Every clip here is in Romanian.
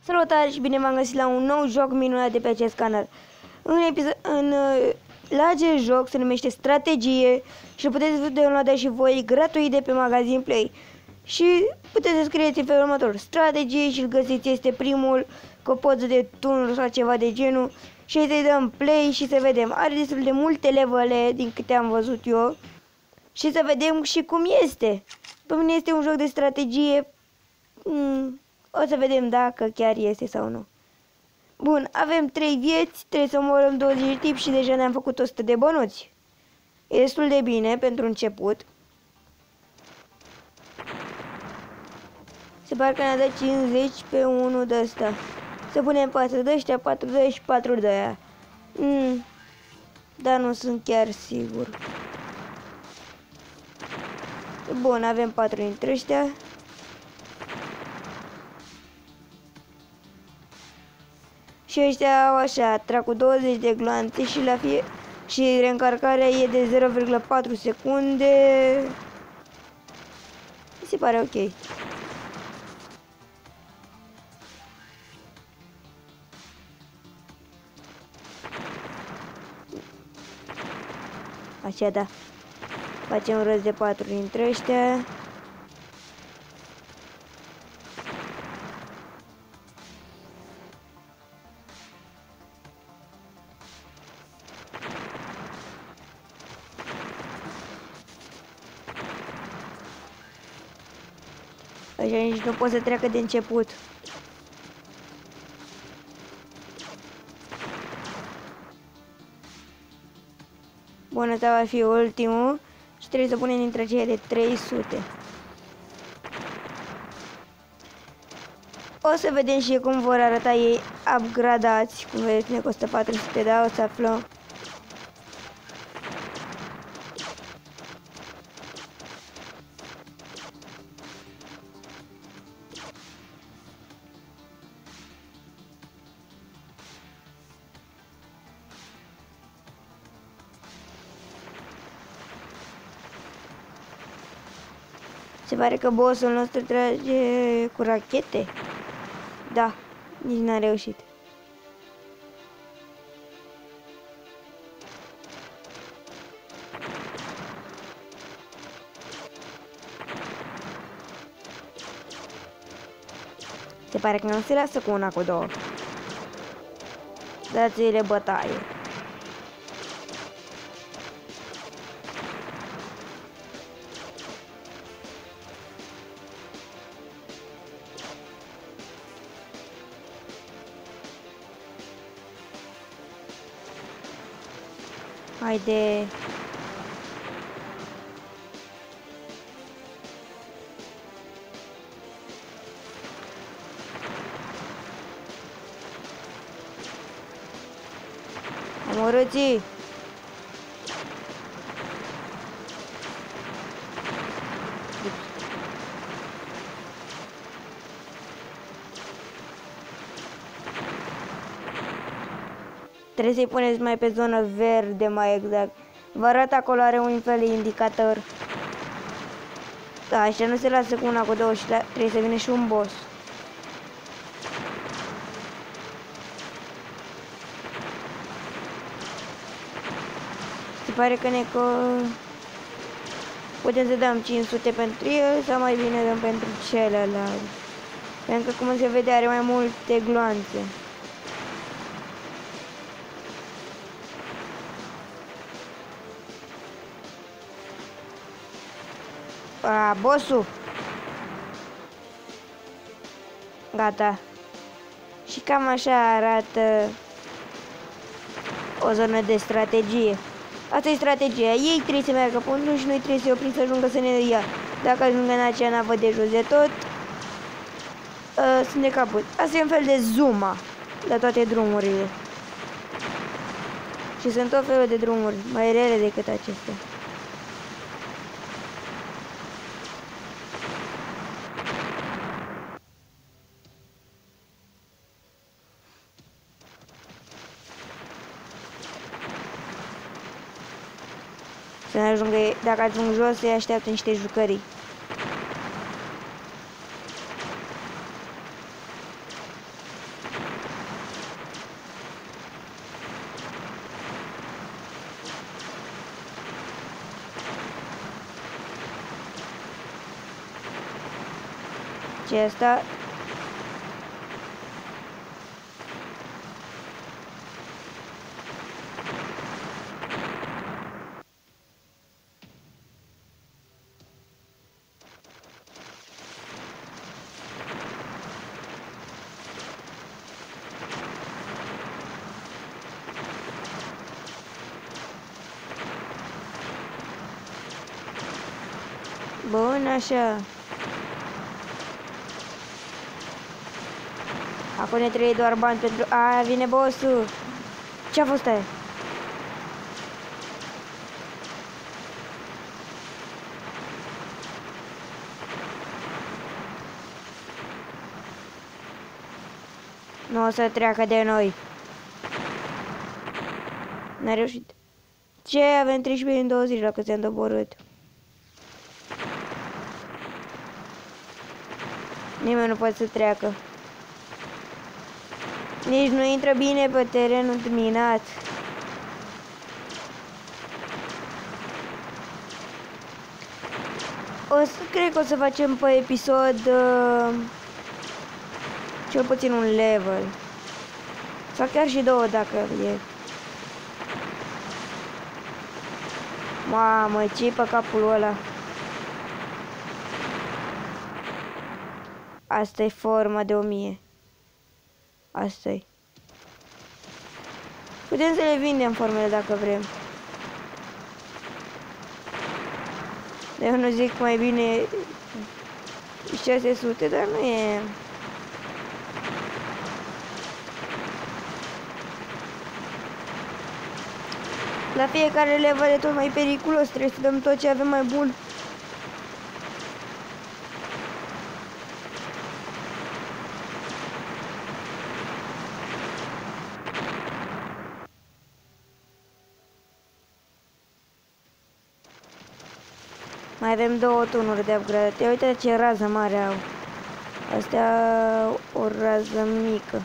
Salutare și bine v-am găsit la un nou joc minunat de pe acest canal. La acest joc se numește Strategie și îl puteți downloada și voi gratuit de pe magazin Play. Și puteți să scrieți în felul următor: Strategie, și îl găsiți, este primul cu o poză de tunuri sau ceva de genul. Și să-i dăm play și să vedem. Are destul de multe levele din câte am văzut eu. Și să vedem și cum este. Pe mine este un joc de strategie. O să vedem dacă chiar este sau nu. Bun, avem 3 vieți, trebuie să omorăm 20 de tipi și deja ne-am făcut 100 de bănuți. E destul de bine pentru început. Se pare că ne-a dat 50 pe unul de ăsta. Să punem 4 de ăștia, 4 de ăștia și 4 de aia. Dar nu sunt chiar sigur. Bun, avem 4 dintre ăștia. Și ăștia au așa, trag cu 20 de gloanțe și la fie și reîncarcarea e de 0,4 secunde. Mi se pare ok. Așa, da. Facem rost de 4 dintre ăștia. Așa nici nu pot să treacă de început. Bun, ăsta va fi ultimul și trebuie să punem dintre aceia de 300. O să vedem și cum vor arăta ei upgradați. Cum vedeți, ne costă 400, da? O să aflăm. Se pare că bossul nostru trage cu rachete. Da, nici n-a reușit. Se pare că nu se lasă cu una, cu două. Dați-le bătaie. Haide. Omorâți-i. Trebuie să-i puneți mai pe zonă verde, mai exact. Vă arăt acolo, are un fel de indicator. Da, așa nu se lasă cu una, cu două și trebuie să vină și un boss. Se pare că putem să dăm 500 pentru el sau mai bine dăm pentru celălalt. Pentru că, cum se vede, are mai multe gloanțe. Bossul. Gata. Și cam așa arată o zonă de strategie. Asta e strategia. Ei trebuie să meargă pe unul și noi trebuie să-i oprim să ajungă să ne ia. Dacă ajungă în acea navă de jos de tot, sunt de caput. Asta e un fel de Zuma la toate drumurile. Și sunt tot felul de drumuri mai rele decât acestea. Să ne ajungă, dacă ajung jos, se așteaptă niște jucării. Ce e asta? Bun, așa. Acum ne trebuie doar bani pentru... A, vine bossul. Ce-a fost aia? Nu o să treacă de noi. N-a reușit. Ce? Avem 13 în 20 la cât ți-am doborât. Nimeni nu poate să treacă. Nici nu intră bine pe terenul minat. Cred că o să facem pe episod cel puțin un level. Sau chiar și două dacă e. Mamă, ce-i pe capul ăla? Asta e forma de 1000. Asta-i. Putem să le vindem formele dacă vrem. Eu nu zic mai bine 600, dar nu e... La fiecare level e tot mai periculos, trebuie să dăm tot ce avem mai bun. Mai avem două tunuri de upgrade. Ia uite ce rază mare au. Astea o rază mică.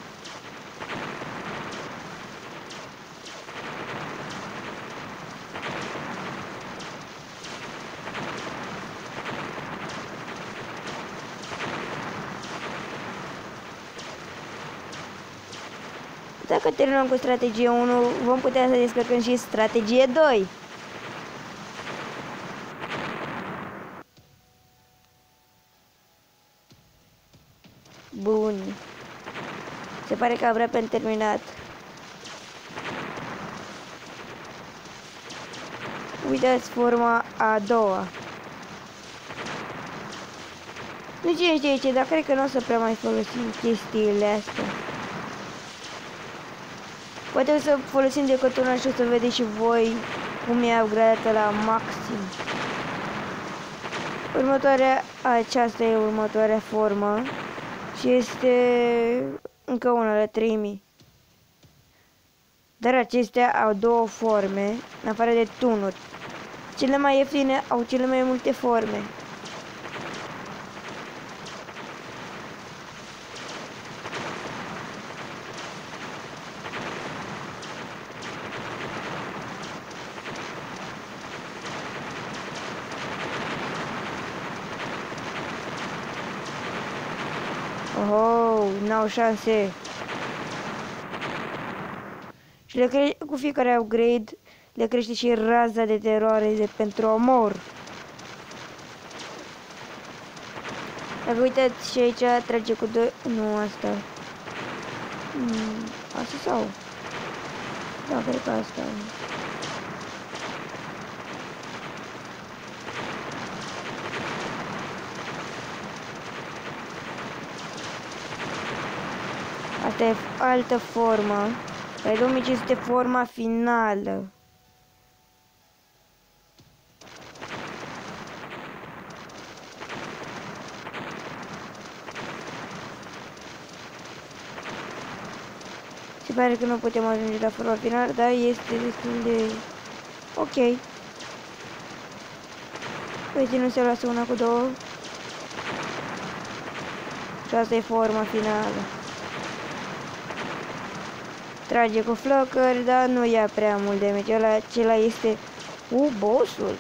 Dacă terminăm cu strategie 1, vom putea să descărcăm și strategie 2. Bun. Se pare că aproape am terminat. Uitați forma a doua. Nu cine știe ce, dar cred că nu o să prea mai folosim chestiile astea. Poate o să folosim decoturnul și o să vedeți și voi cum e upgradată la maxim. Aceasta e următoarea formă. Și este încă una la 3000. Dar acestea au două forme, în afară de tunuri. Cele mai ieftine au cele mai multe forme. Oh, n-au șanse. Și cu fiecare upgrade le crește și raza de teroare pentru omor. Dacă uitați și aici trage cu 2... Nu, asta. Asta sau? Da, cred că asta. Asta e altă formă. Pe 2500 forma finală. Se pare că nu putem ajunge la forma finală, dar este destul de ok. Uite, nu se lasă una cu două. Și asta e forma finală. Trage cu flăcări, dar nu ia prea mult damage. Acela este bossul.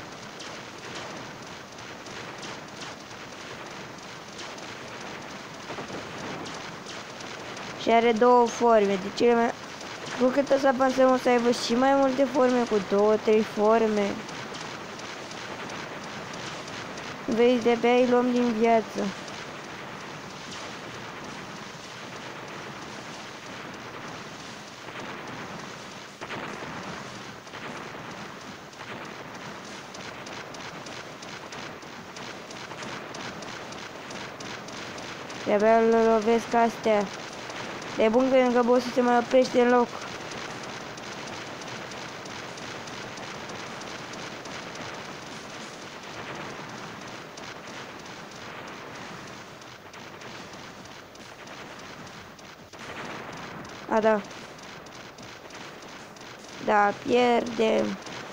Și are două forme. De cele mai... Cu cât o să avansăm o să aibă și mai multe forme, cu 2-3 forme. Vezi, de-abia îi luăm din viață. De-abia îl lovesc astea. De bun că încă bossul se mai oprește în loc. A, da. Da, pierdem.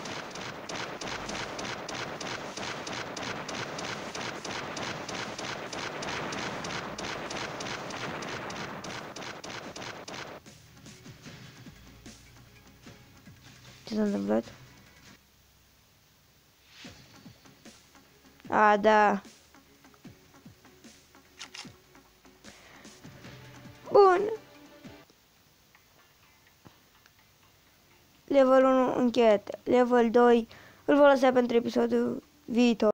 Ce s-a întâmplat? A, da. Bun. Level 1 încheiat. Level 2 îl voi lăsa pentru episodul viitor.